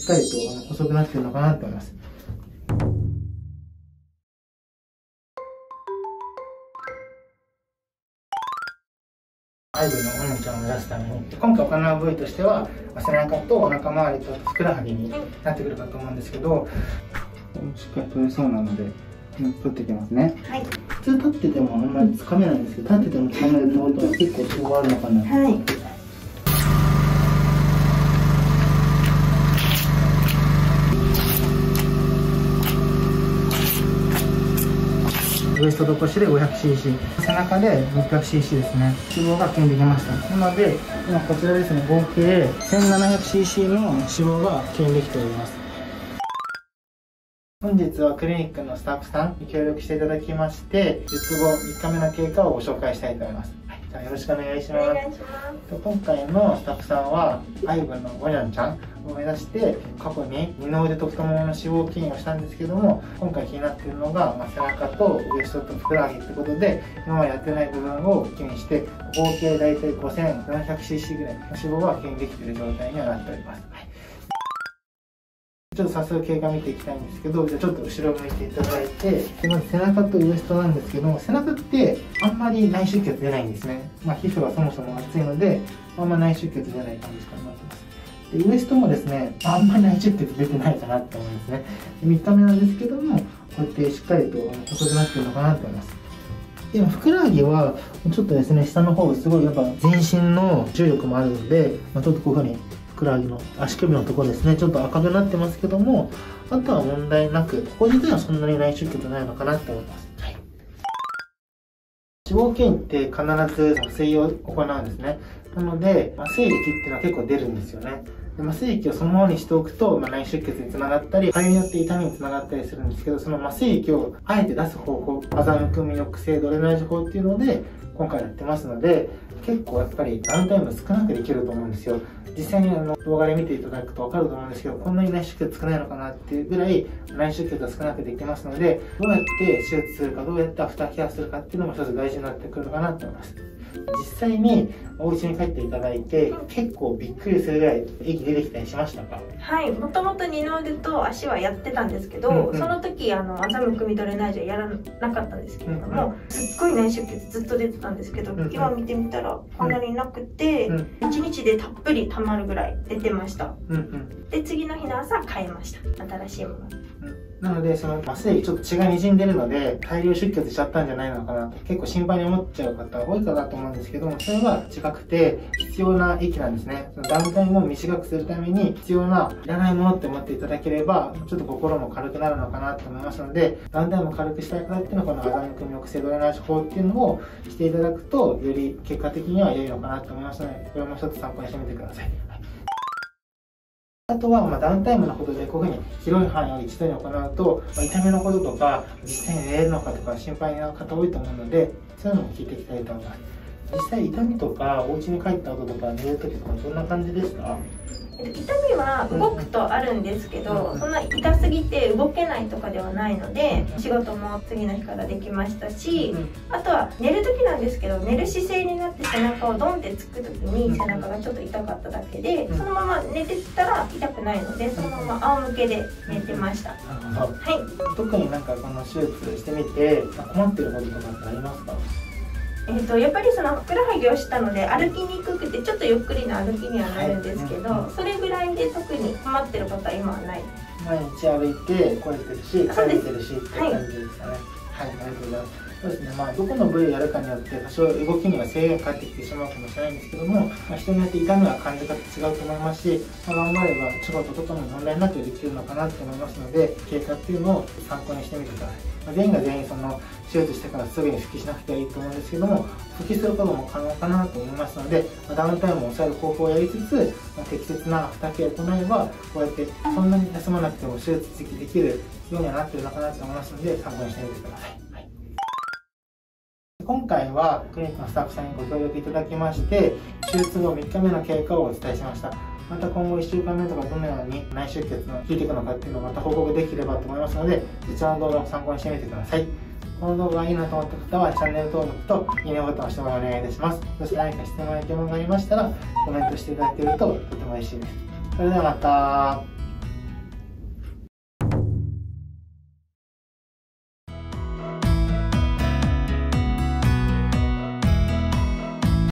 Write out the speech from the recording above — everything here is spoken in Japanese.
っかりと細くなってるのかなと思います。アイブのお姉ちゃんを目指すために、今回行う部位としては背中とお腹周りとふくらはぎになってくるかと思うんですけど、しっかり取れそうなので取っていきますね。はい、普通立っててもあんまりつかめないんですけど、立っててもつかめるってことは結構脂肪があるのかな。はい、ウエストと腰で 500cc、 背中で 600cc ですね。脂肪が減できました。なので今こちらですね、合計 1700cc の脂肪が減できております。本日はクリニックのスタッフさんに協力していただきまして、術後3日目の経過をご紹介したいと思います。はい、じゃあよろしくお願いします。今回のスタッフさんはアイブのゴニョンちゃんを目指して過去に二の腕と太ももの脂肪筋をしたんですけども、今回気になっているのが、背中とウエストとふくらはぎってことで、今までやってない部分を気にして合計大体 5400cc ぐらいの脂肪が減できている状態にはなっております。はい、ちょっと早速経過見ていきたいんですけど、じゃあちょっと後ろを向いていただいて、まず背中とウエストなんですけども、背中ってあんまり内出血出ないんですね。皮膚がそもそも厚いので、あんま内出血出ない感じかなと思います。でウエストもですね、あんまり内出血出てないかなって思いますね。3日目なんですけども、こうやってしっかりと細くなってるのかなと思います。でもふくらはぎはちょっとですね、下の方すごいやっぱ全身の重力もあるので、ちょっとこういうふうにふくらはぎの足首のところですね、ちょっと赤くなってますけども、あとは問題なく、ここ自体はそんなに内出血ないのかなと思います。はい、脂肪筋って必ず麻酔を行うんですね。なので麻酔液っていうのは結構出るんですよね。で麻酔液をそのままにしておくと、内出血につながったり、肺によって痛みにつながったりするんですけど、その麻酔液をあえて出す方法、あざむくみ抑制ドレナージ法っていうので今回やってますので、結構やっぱりダウンタイム少なくできると思うんですよ。実際に動画で見ていただくと分かると思うんですけど、こんなに内出血少ないのかなっていうぐらい内出血が少なくできますので、どうやって手術するか、どうやってアフターケアするかっていうのも一つ大事になってくるのかなと思います。実際にお家に帰っていただいて、結構びっくりするぐらい液出てきたりしましたか？ はい、もともと二の腕と足はやってたんですけど、その時あざむくみドレナージはやらなかったんですけれども、すっごい内出血ずっと出てたんですけど、今見てみたらこんなになくて、1日でたっぷりたまるぐらい出てました。で次の日の朝変えました、新しいもの。 なのでその麻酔液ちょっと血がにじんでるので大量出血しちゃったんじゃないのかなと結構心配に思っちゃう方多いかなと思うんですけども、それは違くて必要な液なんですね。そのダウンタイムを短くするために必要ないらないものって思っていただければ、ちょっと心も軽くなるのかなと思いますので、ダウンタイムを軽くしたい方っていうのはこのあざむくみ抑制ドレナージ法っていうのをしていただくと、より結果的には良いのかなと思いますので、これも一つ参考にしてみてください。あとはダウンタイムのことでこういうふうに広い範囲を一度に行うと、痛みのこととか実際に寝れるのかとか心配な方多いと思うので、そういうのも聞いていきたいと思います。実際痛みとかお家に帰った後とか寝る時とかどんな感じでした？ 痛みは動くとあるんですけど、そんな痛すぎて動けないとかではないので、仕事も次の日からできましたし、あとは寝る時なんですけど、寝る姿勢になって背中をドンってつく時に背中がちょっと痛かっただけで、そのまま寝てたら痛くないので、そのまま仰向けで寝てました。はい。 特にこの手術してみて困ってることとかってありますか？ やっぱりそのふくらはぎをしたので歩きにくくてちょっとゆっくりな歩きにはなるんですけど、それぐらいで特に困ってることは今はない。 毎日歩いて来れてるし、帰れてるしって感じですかね。はい、ありがとうございます。そうですね、どこの部位をやるかによって多少動きには制限が返ってきてしまうかもしれないんですけども、人によって痛みは感じ方違うと思いますし、頑張れば仕事とかも問題なくできるのかなと思いますので、経過っていうのを参考にしてみてください。全員が全員その手術してからすぐに復帰しなくてはいいと思うんですけども、復帰することも可能かなと思いますので、ダウンタイムを抑える方法をやりつつ、適切なアフターケアを行えば、こうやってそんなに休まなくても手術できるようにはなっているのかなと思いますので、参考にしてみてください。今回はクリニックのスタッフさんにご協力いただきまして、手術後3日目の経過をお伝えしました。また今後1週間目とかどのように内出血の効いていくのかっていうのをまた報告できればと思いますので、そちらの動画を参考にしてみてください。この動画がいいなと思った方はチャンネル登録といいねボタンを押してもらお願いいたします。そして何か質問や疑問がありましたらコメントしていただけるととても嬉しいです。それではまた。